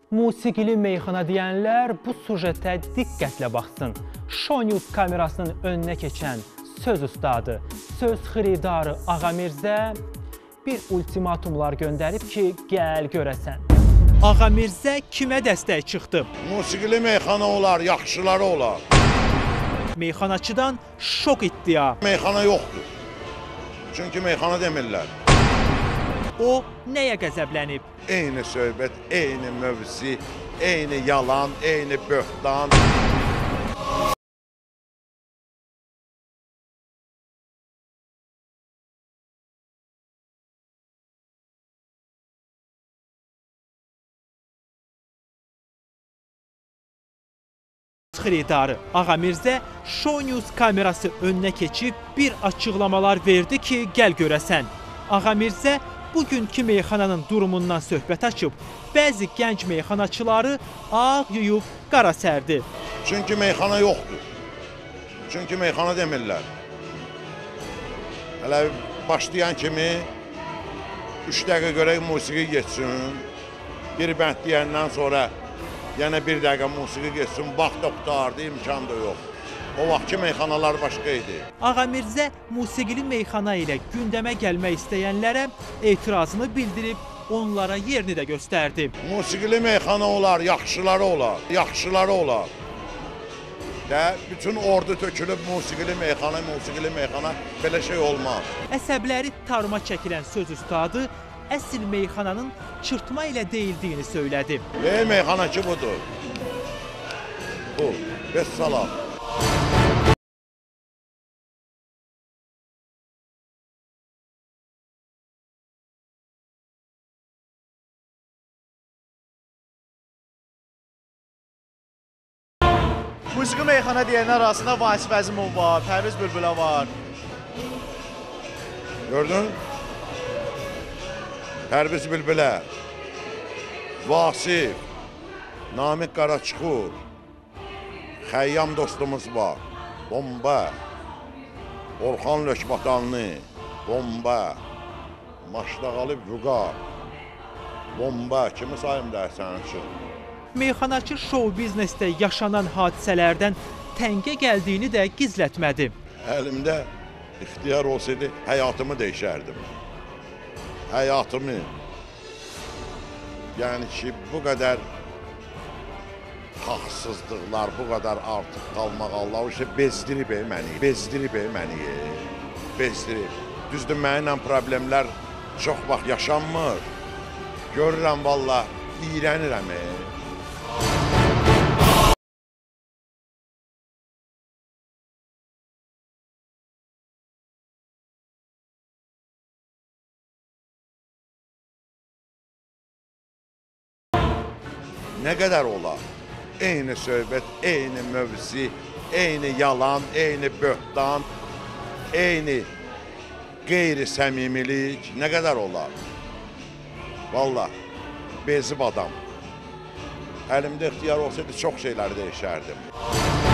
Musiqili meyxana deyənlər bu sujetə diqqətlə baxsın. Shownews kamerasının önünə keçən söz ustadı, söz xiridarı Ağamirzə bir ultimatumlar göndərib ki, gəl görəsən. Ağamirzə kimə dəstək çıxdı? Musiqili meyxana olar, yaxşıları olar. Meyxanaçıdan şok iddia. Meyxana yoxdur. Çünki meyxana demirlər. O nəyə qəzəblənib? Eyni söhbət, eyni mövzi, eyni yalan, eyni böhtan. Xiridarı Ağamirzə Shownews kamerası önünə keçib bir açıqlamalar verdi ki, gəl görəsən. Ağamirzə bugünkü meyxananın durumundan söhbət açıb, bəzi gənc meyxanaçıları ağ yuyub qara sərdi. Çünki meyxana yoxdur. Çünki meyxana demirlər. Hələ başlayan kimi 3 dəqiqə görək musiqi geçsin. Bir bənd deyəndən sonra yenə 1 dəqiqə musiqi geçsin. Vaxt da qutardı, imkan da yox. O vaxtki meyxanalar başqa idi. Ağamirzə musiqili meyxana ilə gündəmə gəlmək istəyənlərə etirazını bildirib, onlara yerini də göstərdi. Musiqili meyxana olar, yaxşıları olar, yaxşıları olar. Və bütün ordu tökülüb musiqili meyxana, belə şey olmaz. Əsəbləri tarıma çəkilən söz ustadı əsl meyxananın çırtma ilə deyildiyini söylədi. Meyxanakı budur. Bu, vəssalam. Musiqi meyxana deyənlər arasında Vasif Əzimov var, Pərviz Bülbülə var. Gördün? Pərviz Bülbülə, Vasif, Namiq Qaraçuxur, Xəyyam dostumuz var, bomba, Orxan Lökbatanlı, bomba, Maşdağalı Vüqar, bomba, kimi sayım dərsən üçün? Meyxanaçı şou biznesdə yaşanan hadisələrdən təngə gəldiyini də gizlətmədi. Əlimdə ixtiyar olsaydı, həyatımı dəyişərdim. Həyatımı. Yəni ki, bu qədər haqsızlıqlar, bu qədər artıq qalmaq Allah bezdirib məni, bezdirib. Düzdür, mənimlə problemlər çox vaxt yaşanmır. Görürəm, valla, iyrənirəm. Nə qədər olar? Eyni söhbət, eyni mövzi, eyni yalan, eyni böhtan, eyni qeyri-səmimilik, nə qədər olar? Valla, bezib adam. Əlimdə ixtiyar olsaydı, çox şeyləri dəyişərdim.